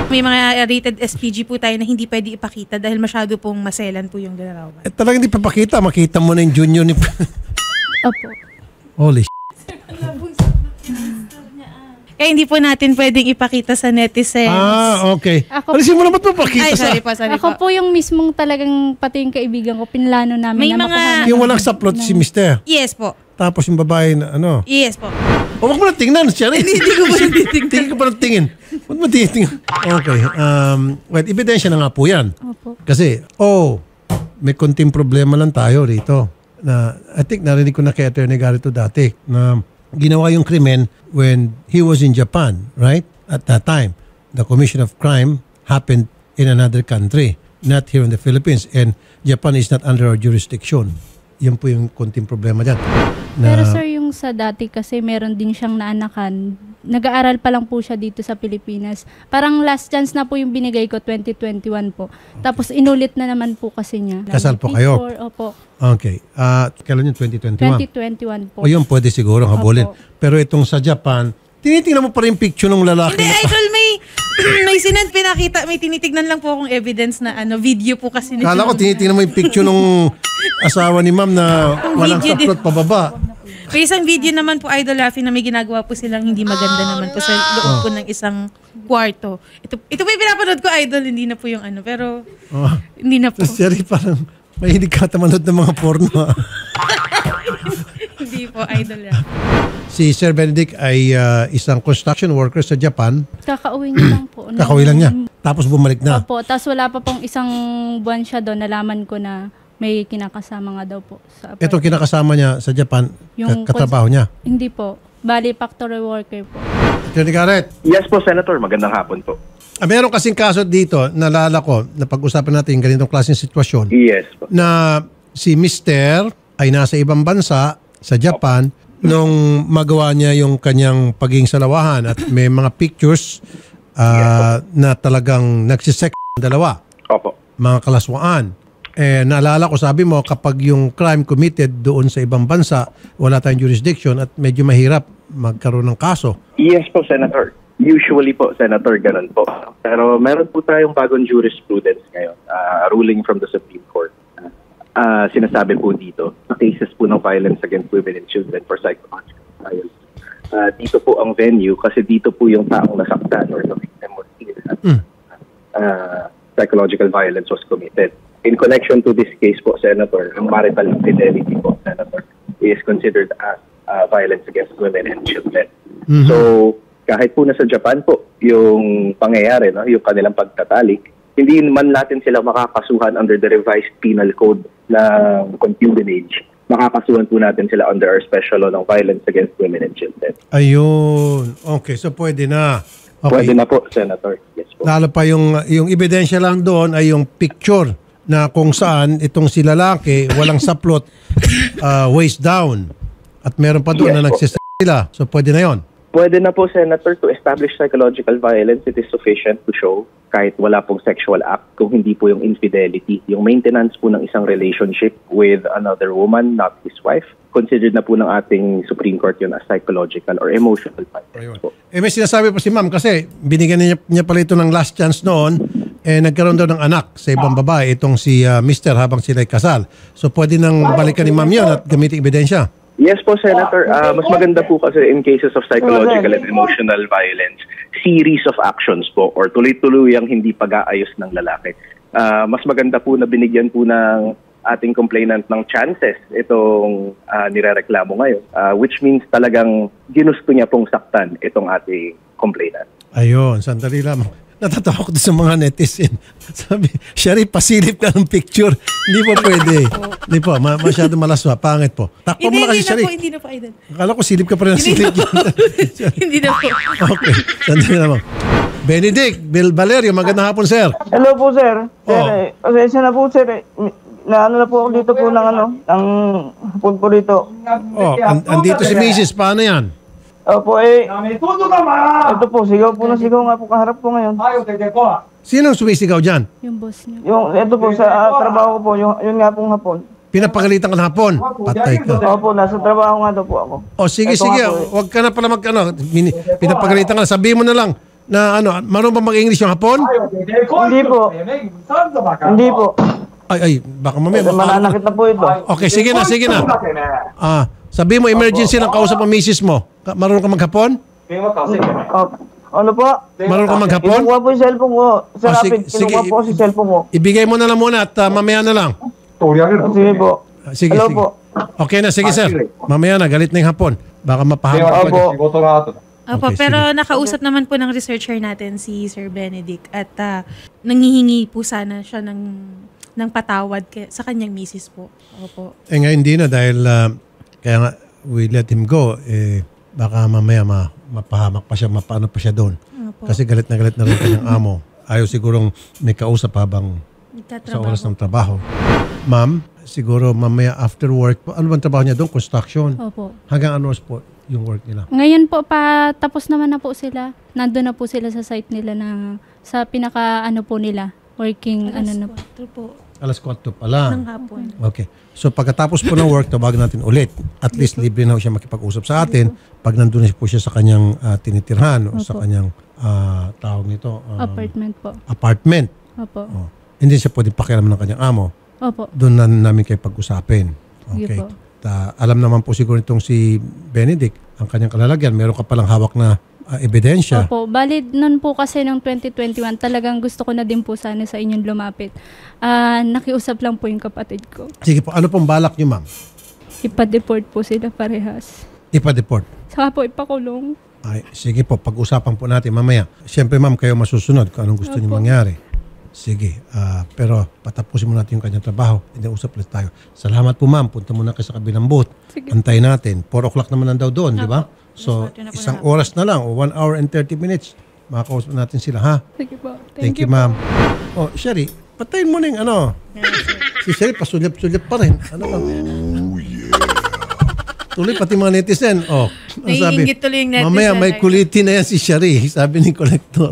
May mga rated SPG po tayo na hindi pwede ipakita dahil masyado pong maselan po yung larawan. Talagang hindi papakita. Makita mo na yung junior ni... Opo. Holy shit. Kaya hindi po natin pwedeng ipakita sa netizens. Okay. Alisin mo naman papakita sorry po. Ako po yung mismong talagang pati yung kaibigan ko, pinlano namin May na mga... Yung walang saplot si mister. Yes po. Tapos yung babae na ano. Yes po. Huwag mo na tingnan, Sherry. Hindi ko po tingnan. Tingin ka pa ng tingin. Huwag mo tingin. Okay. Well, ebidensya na nga po yan. Opo. Kasi, may konting problema lang tayo rito. Na, I think narinig ko na kay Atty. Garrito dati na ginawa yung krimen when he was in Japan, right? At that time, the commission of crime happened in another country, not here in the Philippines. And Japan is not under our jurisdiction. Yan po yung konting problema dyan. Pero sir, yung sa dati kasi meron din siyang naanakan. Nag-aaral pa lang po siya dito sa Pilipinas. Parang last chance na po yung binigay ko, 2021 po. Okay. Tapos inulit na naman po kasi niya. Kasal po kayo? Opo. Okay. Kailan yun? 2021? 2021 po. O yun, pwede siguro habulin. Pero itong sa Japan, tinitingnan mo pa rin picture ng lalaki. Hindi, idol, may sinend pinakita, may tinitignan lang po akong evidence na video po kasi. Kala ko tinitingnan mo yung picture ng asawa ni ma'am na walang saplot pababa. May isang video naman po, Idol Rafi, na may ginagawa po silang hindi maganda naman po sa loob po ng isang kwarto. Ito po yung pinapanood ko, Idol, hindi na po yung pero hindi na po. Sorry, parang may hindi ka tamanood ng mga porno. Hindi po, Idol Rafi. Si Sir Benedict ay isang construction worker sa Japan. Kakauwi niya lang po. Kakauwi lang niya. Tapos bumalik na. Opo. Tapos wala pa pong isang buwan siya doon. Nalaman ko na may kinakasama nga daw po. Itong kinakasama niya sa Japan, yung katrabaho niya? Hindi po. Bali, factory worker po. Attorney Garrett. Yes po, Senator. Magandang hapon po. Meron kasing kaso dito, nalala ko, na pag-usapan natin yung ganitong klaseng sitwasyon. Yes po. Na si Mister ay nasa ibang bansa, sa Japan, nung magawa niya yung kanyang pagiging salawahan at may mga pictures na talagang nagsisek dalawa. Opo. Mga kalaswaan. Naalala ko, sabi mo, kapag yung crime committed doon sa ibang bansa, wala tayong jurisdiction at medyo mahirap magkaroon ng kaso. Yes po, Senator. Usually po, Senator, ganun po. Pero meron po tayong bagong jurisprudence ngayon, ruling from the Supreme Court. Sinasabi po dito, cases po ng violence against women and children for psychological violence. Dito po ang venue kasi dito po yung taong nasaktan or the victim was killed at psychological violence was committed. In connection to this case po, Senator, ang marital infidelity po, Senator, is considered as violence against women and children. Mm-hmm. So, kahit po nasa Japan po, yung pangyayari, no, yung kanilang pagtatalik, hindi man natin sila makakasuhan under the revised penal code ng concubinage. Makakasuhan po natin sila under our special law ng violence against women and children. Ayun. Okay, so pwede na. Okay. Pwede na po, Senator. Yes po. Lalo pa yung ebidensya lang doon ay yung picture na kung saan itong si lalaki walang saplot waist down. At meron pa doon na nagsisila. So pwede na yon. Pwede na po, Senator, to establish psychological violence. It is sufficient to show kahit wala pong sexual act kung hindi po yung infidelity. Yung maintenance po ng isang relationship with another woman, not his wife, considered na po ng ating Supreme Court yun as psychological or emotional violence po. May sinasabi po si ma'am kasi binigyan niya pala ito ng last chance noon. Nagkaroon daw ng anak sa ibang babae itong si Mr. habang sila'y kasal. So pwede nang balikan ni ma'am yun at gamitin ebidensya. Yes po, Senator. Mas maganda po kasi in cases of psychological and emotional violence, series of actions po or tuloy-tuloy ang hindi pag-aayos ng lalaki. Mas maganda po na binigyan po ng ating complainant ng chances itong nirereklamo ngayon, which means talagang ginusto niya pong saktan itong ating complainant. Ayun, sandali lang. Natatawa ko sa mga netizen. Sabi, Sherry, pasilip ka ng picture. Hindi po pwede. Hindi po, masyado malaswa. Pangit po. Takpo mo na kasi, Sherry. Hindi na po, Idol. Akala ko silip ka pa rin ng silip. Hindi na po. Okay, sandali naman. Benedict, Bill Valerio, magandang hapon, sir. Hello po, sir. Sir, pasensya na po, sir. Naano na po ako dito po ng ang hapon po dito. Andito si Mrs. Paano yan? Opo, ito po, sigaw po na sigaw nga po kaharap po ngayon. Sino sumisigaw dyan? Yung boss niya. Ito po, sa trabaho ko po, yun nga pong hapon. Pinapagalitan ka ng hapon? Patay ka. Opo, nasa trabaho nga daw po ako. Sige. Huwag ka na pala pinapagalitan ka. Sabihin mo na lang, na ano, marunong ba mag-English yung hapon? Hindi po. Hindi po. Ay, baka mamaya. Mananakit na po ito. Okay, sige na. Sabi mo, emergency lang kausap ang misis mo. Marunong ka maghapon? Ano po? Marunong ka maghapon? Kinukuha po yung cellphone ko. Sir Rapid, kinukuha po si cellphone ko. Ibigay mo na lang muna at mamaya na lang. Sige po. Sige, Hello sige. po. Okay na, sige sir. Mamaya na, galit na yung hapon. Baka mapahamak pa niya. Opo, Okay, pero nakausap naman po ng researcher natin si Sir Benedict at nangihingi po sana siya ng patawad sa kanyang misis po. Opo. Ngayon hindi na dahil kaya nga we let him go. Baka mamaya mapahamak pa siya, mapaano pa siya doon. Opo. Kasi galit na rin kanyang amo. Ayaw sigurong may kausap habang sa oras ng trabaho. Ma'am, siguro mamaya after work, ano bang trabaho niya doon? Construction. Opo. Hanggang ano oras po yung work nila? Ngayon po, tapos naman na po sila. Nandun na po sila sa site nila sa pinaka ano po nila. Working ano na po. 4 po Alas 4 pa lang. ng hapon. Okay. So pagkatapos po ng work, tawagan natin ulit. At least libre na siya makipag-usap sa atin pag nandun na po siya sa kanyang tinitirhan o sa kanyang tawag nito. Apartment po. Apartment. Opo. Oh. Hindi siya pwede pakialaman ng kanyang amo. Opo. Doon na namin kayo pag-usapin. Sige Okay. po. Alam naman po siguro itong si Benedict, ang kanyang kalalagyan. Meron ka palang hawak na ebidensya. Opo. Bali, nun po kasi ng 2021, talagang gusto ko na din po sana sa inyong lumapit. Nakiusap lang po yung kapatid ko. Sige po, ano pong balak niyo, ma'am? Ipa-deport po sila parehas. Ipa-deport. Saka po ipakulong. Ay, sige po, pag-usapan po natin mamaya. Siyempre, ma'am, kayo masusunod kung anong gusto niyo mangyari. Sige, pero patapusin mo natin yung kanyang trabaho. Hindi, usap ulit tayo. Salamat po, ma'am. Punta muna kayo sa kabilang booth. Sige. Antayin natin. 4 o'clock naman daw doon, di ba? So, Yes, isang oras na lang o 1 hour and 30 minutes. Makakausap natin sila, ha? Sige po. Thank you, ma'am. Oh, Sherry, patayin mo na yung ano. Si Sherry, pasulyap-sulyap pa rin. Ano ba? Tuloy, pati mga netizen. Oh, ano sabi? Naiingit tuloy yung netizen. Mamaya may kuliti na yan si Sherry, sabi ni Collector.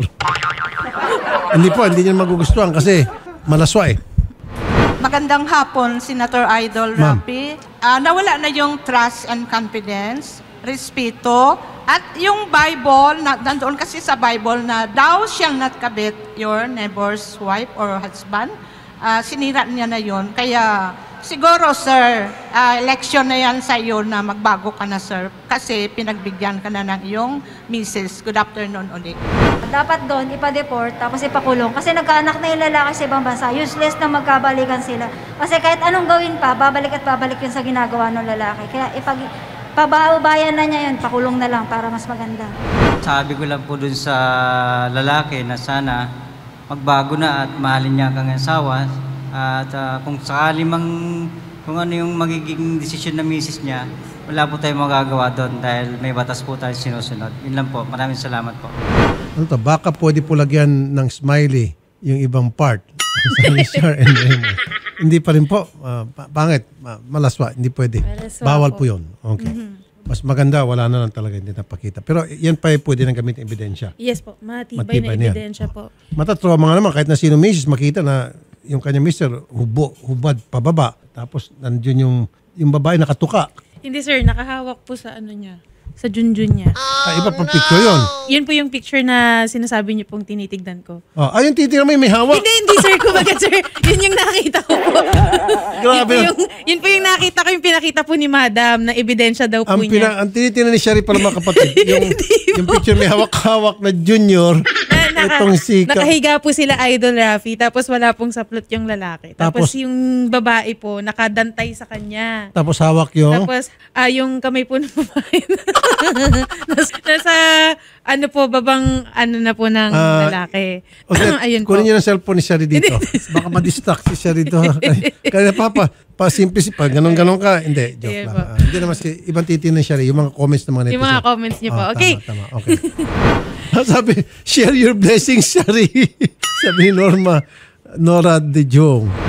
Hindi po, hindi niya magugustuhan kasi malaswa eh. Magandang hapon, Senator Idol Ma'am. Rapi. Nawala na yung trust and confidence, respeto, at yung Bible, nandoon kasi sa Bible na thou shall not covet your neighbor's wife or husband. Sinira niya na yon. Kaya siguro, sir, election na yan sa iyo na magbago ka na, sir. Kasi pinagbigyan ka na ng iyong misis. Good afternoon ulit. Dapat doon, ipa-deport, tapos ipakulong. Kasi nagkaanak na yung lalaki sa ibang bansa. Useless na magkabalikan sila. Kasi kahit anong gawin pa, babalik at babalik yun sa ginagawa ng lalaki. Kaya pababayan na niya yun, pakulong na lang para mas maganda. Sabi ko lang po dun sa lalaki na sana magbago na at mahalin niya kang asawa. At kung sakali kung ano yung magiging desisyon ng misis niya, wala po tayong magagawa doon dahil may batas po tayo sinusunod. Yun lang po. Maraming salamat po. Ano to? Baka pwede po lagyan ng smiley yung ibang part. Sabi ni Sher and Raymond. Hindi pa rin po. Pangit. Malaswa. Hindi pwede. Malaswa Bawal po. po yun. Okay. Mas maganda, wala na lang talaga, hindi napakita. Pero yan pa pwede nang gamitin ebidensya. Yes po, matibay Matibay na na yan. ebidensya po. Matatrauma nga naman kahit na sino misis makita na yung kanyang mister hubad pababa. Tapos nandiyon yung babae nakatuka. Hindi sir, nakahawak po sa ano niya, sa junjun niya. Iba pang picture yun. Yun po yung picture na sinasabi niyo pong tinitignan ko. Ayun, titignan mo yung may hawak. Hindi sir, kumbaga sir, yun yung nakita ko po. Grabe. Yun po yung nakita ko, yung pinakita po ni madam na ebidensya daw po niya. Ang tinitingnan ni Sherry pala mga kapatid, yung picture may hawak-hawak na junior. Itong si Nakahiga po sila Idol Rafi, tapos wala pong saplot yung lalaki. Tapos yung babae po, nakadantay sa kanya. Tapos hawak yung... Tapos yung kamay po ng babae nasa ano po, babang ano na po ng lalaki. Okay, Ayun po. kunin niyo ng cellphone ni Sherry dito. Baka ma-distract si Sherry dito. Kaya simple pag ganun-ganun ka. Hindi, joke Ayun lang. po. Hindi naman ibang titingnan ni Sherry, yung mga comments ng mga netizen. Yung mga comments niyo po. Okay. Tama, okay. Sabi, share your blessings, Sherry. Sabi ni Nora De Jong.